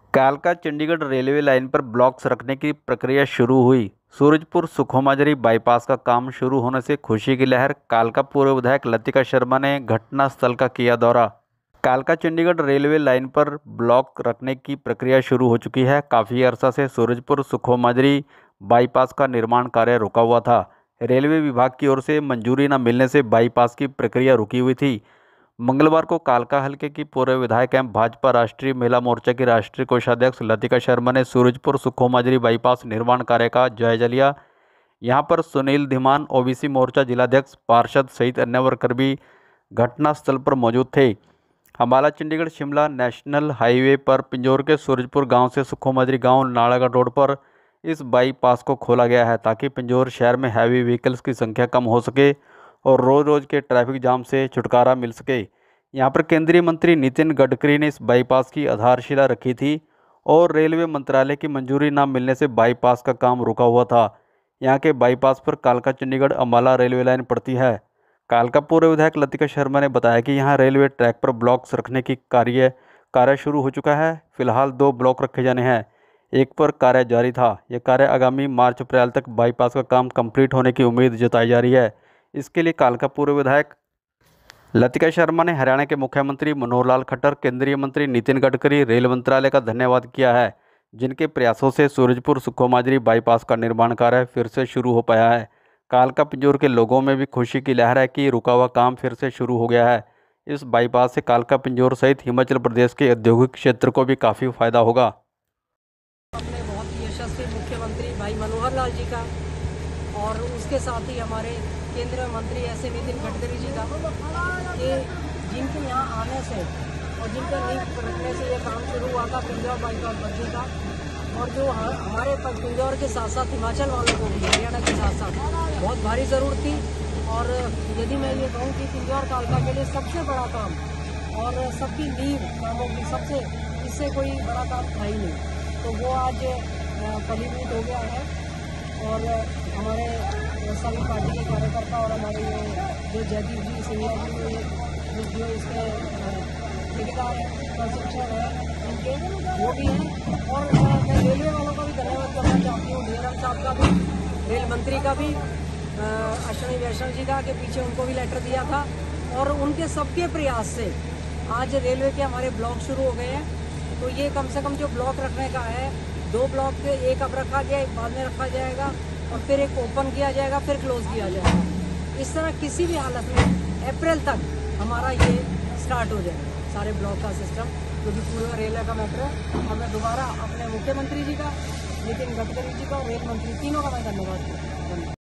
कालका Chandigarh railway line पर blocks रखने की प्रक्रिया शुरू हुई। सूरजपुर सुखोमाजरी बाईपास का काम शुरू होने से खुशी की लहर। कालका पूर्व विधायक लतिका शर्मा ने घटनास्थल का किया दौरा। कालका चंडीगढ़ रेलवे लाइन पर ब्लॉक रखने की प्रक्रिया शुरू हो चुकी है। काफ़ी अरसा से सूरजपुर सुखोमाजरी बाईपास का निर्माण कार्य रुका हुआ था। रेलवे विभाग की ओर से मंजूरी न मिलने से बाईपास की प्रक्रिया रुकी हुई थी। मंगलवार को कालका हलके की पूर्व विधायक एवं भाजपा राष्ट्रीय महिला मोर्चा की राष्ट्रीय कोषाध्यक्ष लतिका शर्मा ने सूरजपुर सुखोमाजरी बाईपास निर्माण कार्य का जायजा लिया। यहां पर सुनील धीमान, ओबीसी मोर्चा जिलाध्यक्ष, पार्षद सहित अन्य वर्कर भी घटनास्थल पर मौजूद थे। अम्बाला चंडीगढ़ शिमला नेशनल हाईवे पर पिंजौर के सूरजपुर गांव से सुखोमाजरी गांव नालागढ़ रोड पर इस बाईपास को खोला गया है ताकि पिंजौर शहर में हैवी व्हीकल्स की संख्या कम हो सके और रोज के ट्रैफिक जाम से छुटकारा मिल सके। यहां पर केंद्रीय मंत्री नितिन गडकरी ने इस बाईपास की आधारशिला रखी थी और रेलवे मंत्रालय की मंजूरी न मिलने से बाईपास का काम रुका हुआ था। यहां के बाईपास पर कालका चंडीगढ़ अम्बाला रेलवे लाइन पड़ती है। कालका पूर्व विधायक लतिका शर्मा ने बताया कि यहां रेलवे ट्रैक पर ब्लॉक्स रखने की कार्य शुरू हो चुका है। फिलहाल 2 ब्लॉक रखे जाने हैं, एक पर कार्य जारी था। यह कार्य आगामी मार्च अप्रैल तक बाईपास का काम कंप्लीट होने की उम्मीद जताई जा रही है। इसके लिए कालका पूर्व विधायक लतिका शर्मा ने हरियाणा के मुख्यमंत्री मनोहर लाल खट्टर, केंद्रीय मंत्री नितिन गडकरी, रेल मंत्रालय का धन्यवाद किया है, जिनके प्रयासों से सूरजपुर सुखोमाजरी बाईपास का निर्माण कार्य फिर से शुरू हो पाया है। कालका पिंजौर के लोगों में भी खुशी की लहर है कि रुका हुआ काम फिर से शुरू हो गया है। इस बाईपास से कालका पिंजौर सहित हिमाचल प्रदेश के औद्योगिक क्षेत्र को भी काफ़ी फायदा होगा। अपने बहुत ही यशस्वी मुख्यमंत्री भाई मनोहर लाल जी का और उसके साथ ही हमारे केंद्रीय मंत्री ऐसे नितिन गडकरी जी का, कि जिनके यहाँ आने से और जिनके नींव रखने से ये काम शुरू हुआ था पिंजौर बाईपास बनने का, और जो हमारे पिंजौर के साथ साथ हिमाचल वालों को भी हरियाणा के साथ साथ बहुत भारी ज़रूरत थी। और यदि मैं ये कहूँ कि पिंजौर कालका के लिए सबसे बड़ा काम और सबकी नींव कामों की सबसे, इससे कोई बड़ा काम था ही नहीं, तो वो आज फलीभूत हो गया है। और हमारे सभी पार्टी के कार्यकर्ता और हमारे जो जयदीप जी सिंधिया जी जो इसके ठेकेदार हैं, कंस्ट्रक्शन है, इनके वो भी हैं। और मैं रेलवे वालों का भी धन्यवाद करना चाहती हूँ, डीआरएम साहब का भी, रेल मंत्री का भी, अश्विनी वैष्णव जी का, के पीछे उनको भी लेटर दिया था। और उनके सबके प्रयास से आज रेलवे के हमारे ब्लॉक शुरू हो गए हैं। तो ये कम से कम जो ब्लॉक रखने का है, 2 ब्लॉक के एक अब रखा गया, एक बाद में रखा जाएगा और फिर एक ओपन किया जाएगा, फिर क्लोज किया जाएगा। इस तरह किसी भी हालत में अप्रैल तक हमारा ये स्टार्ट हो जाएगा सारे ब्लॉक का सिस्टम, जो कि पूरा रेलवे का मैटर है। और मैं दोबारा अपने मुख्यमंत्री जी का, नितिन गडकरी जी का, रेल मंत्री, तीनों का मैं धन्यवाद करता हूँ।